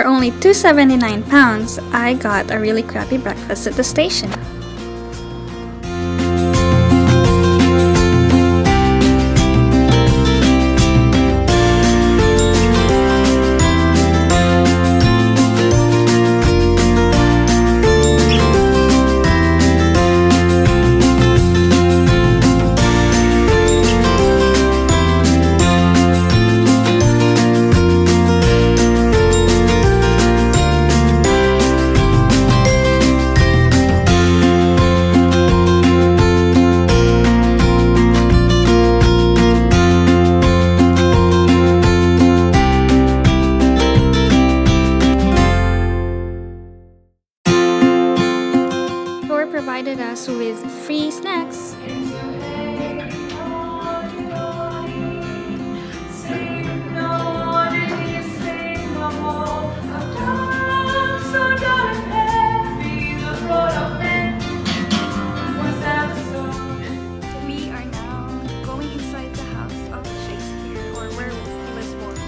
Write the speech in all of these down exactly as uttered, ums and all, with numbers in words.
only two seventy-nine pounds, I got a really crappy breakfast at the station. Provided us with free snacks. We are now going inside the house of Shakespeare, or where he was born.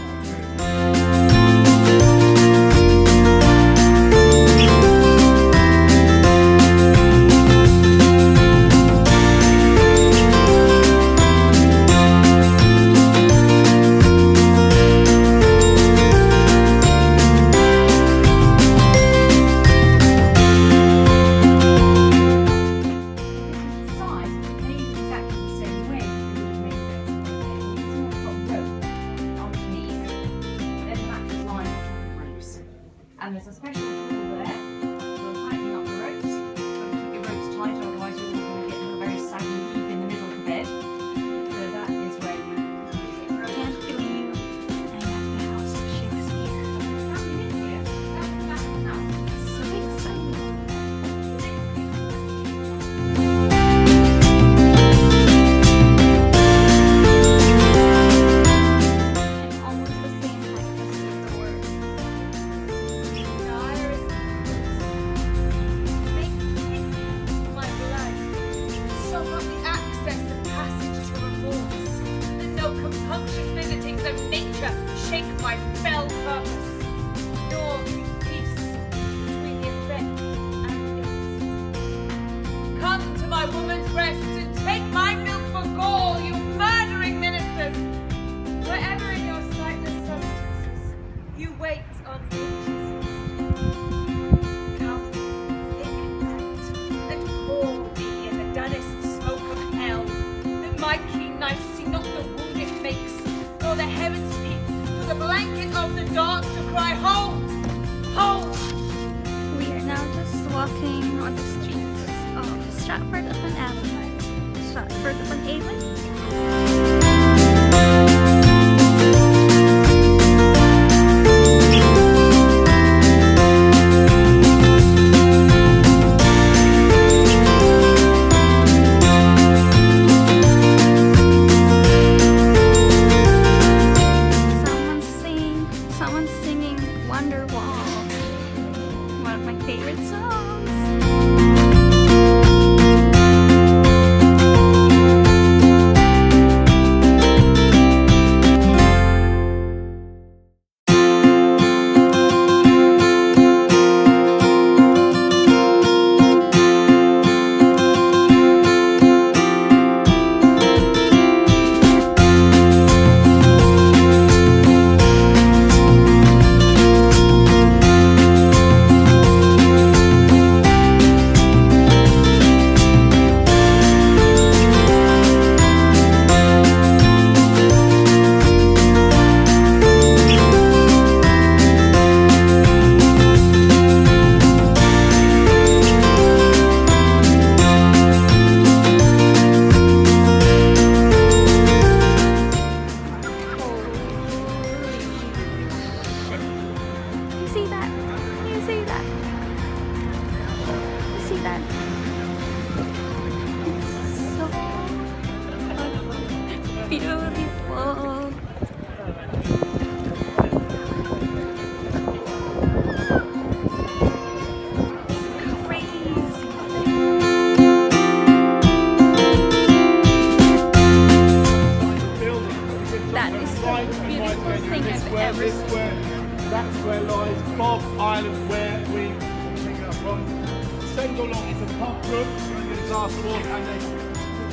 And there's a special tool there for tightening up the ropes. You've got to keep your ropes tight, otherwise you're going to get a very saggy heap in the middle of the bed. So that is where you I can't believe I'm at the house of Shakespeare. So exciting. Almost the same height as the door. Shake my fell purpose, nor keep peace between the effect and it. Come to my woman's breast and take my milk for gall, you murdering ministers! Wherever in your sightless substances you wait on nature's come thick and and pour me in the dullest smoke of hell, that my keen knife see not the wound it makes, nor the heavens peep the blanket of the dark to cry, hold! Hold! We are now just walking on the streets of Stratford-upon-Avon. Stratford-upon-Avon? Favorite songs. beautiful. That is the most beautiful thing I've ever seen. That's where lies Bob. go along into the pump room, we're going to get a glass of water and then...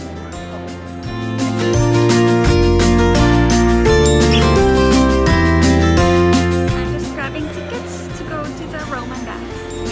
I'm just grabbing tickets to go to the Roman baths.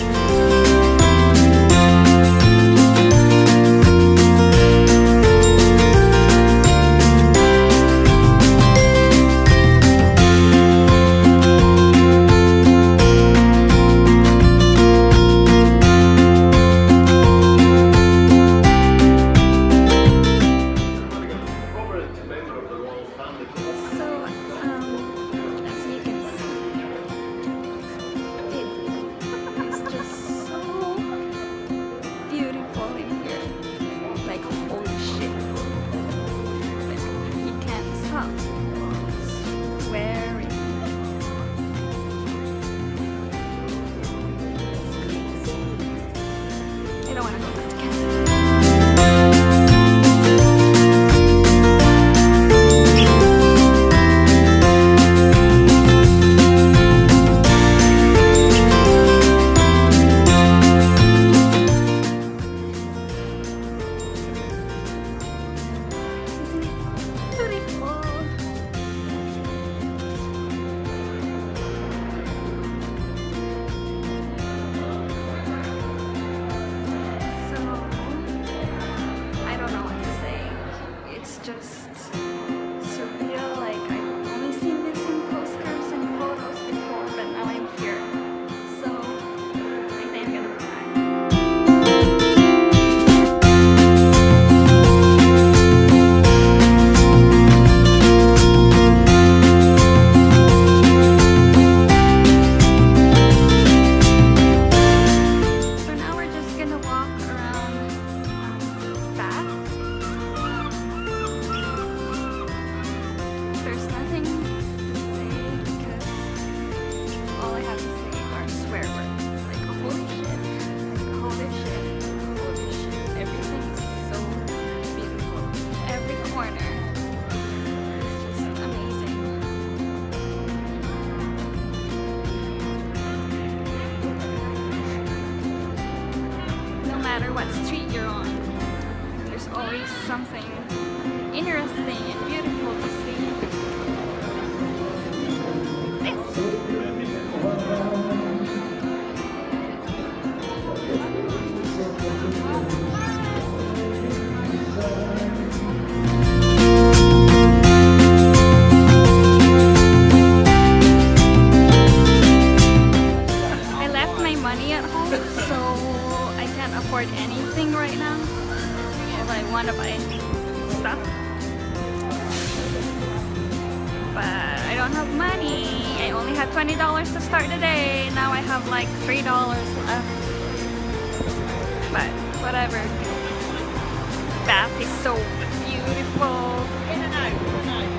I don't want to go back to Canada. Just surreal. Like, I've only seen this in postcards and photos before, but now I'm here. So I think I'm gonna cry. So now we're just gonna walk around um, Bath. There's nothing to say because all I have to say are swear words. Like, holy shit, like, holy shit, holy shit. Everything's so beautiful. Every corner is just amazing. No matter what street you're on, there's always something interesting and beautiful to see. I left my money at home, so I can't afford anything right now if I want to buy stuff. But I don't have money. I only had twenty dollars to start the day. Now I have like three dollars left. But whatever. Bath is so beautiful. In and out, in and out.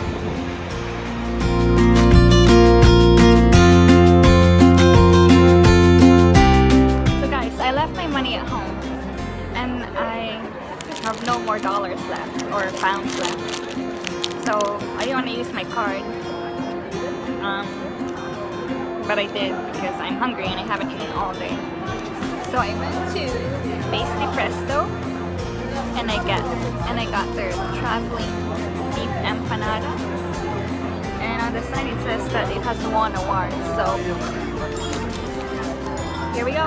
So guys, I left my money at home and I have no more dollars left or pounds left. So I don't want to use my card, um, but I did because I'm hungry and I haven't eaten all day. So I went to Pasty Presto and I got and I got their traveling beef empanada. And on the side it says that it has won awards. So here we go.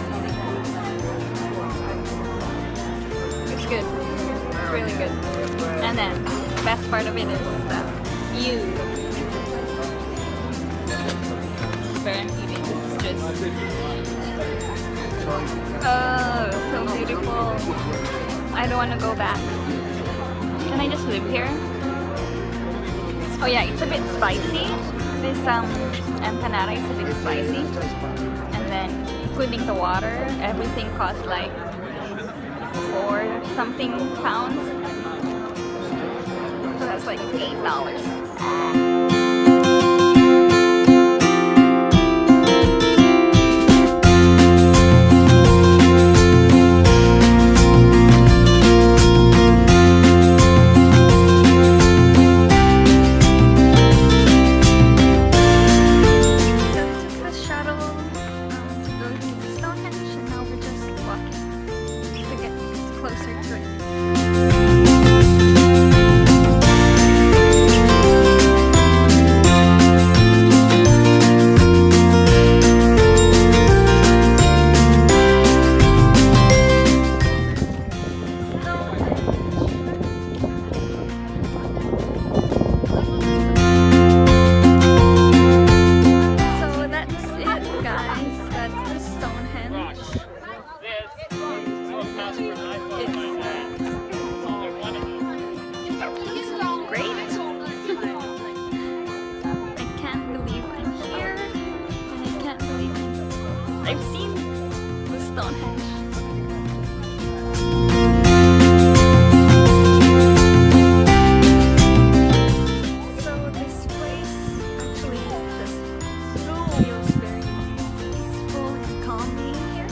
It's good. It's really good. And then the best part of it is the view. Where I'm eating is just oh, so beautiful. I don't want to go back. Can I just live here? Oh yeah, it's a bit spicy. This um empanada is a bit spicy. And then including the water, everything costs like four something pounds. So that's like eight dollars. So we took the shuttle um, to go to Stonehenge, and now we're just walking. closer to it. I've seen the Stonehenge. So this place, actually, this feels very peaceful and calming here.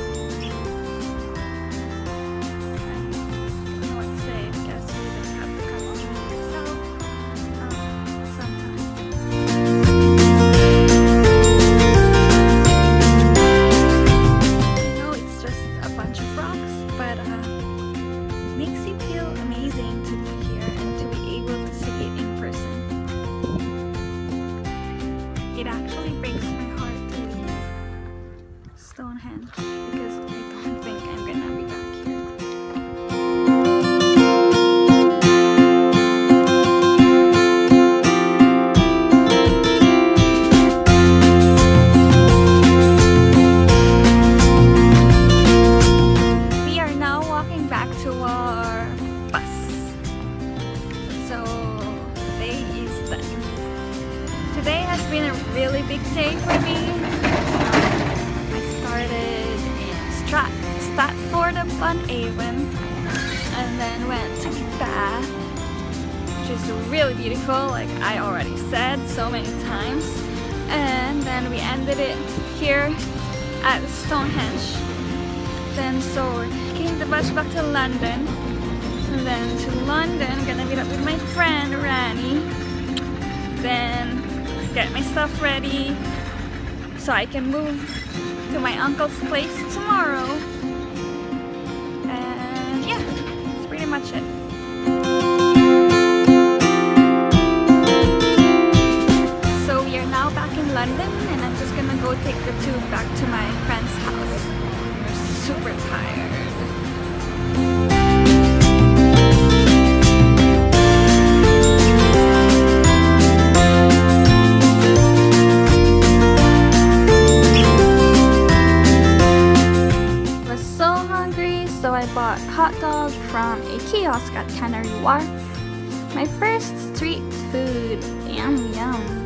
I don't know what to say. I guess you just have to come see it yourself um, sometime. It actually breaks my heart to leave Stonehenge because I don't think I'm gonna be back here. We are now walking back to our bus. So today is the Today has been a really big day for me. I started in Strat Stratford-upon-Avon and then went to Bath, which is really beautiful, like I already said so many times. And then we ended it here at Stonehenge. Then so we're taking the bus back to London. And then to London, gonna meet up with my friend Rani. Then get my stuff ready so I can move to my uncle's place tomorrow. And yeah, that's pretty much it. So we are now back in London and I'm just gonna go take the tube back to my friend's house. We're super tired. So I bought hot dog from a kiosk at Canary Wharf. My first street food. Yum yum.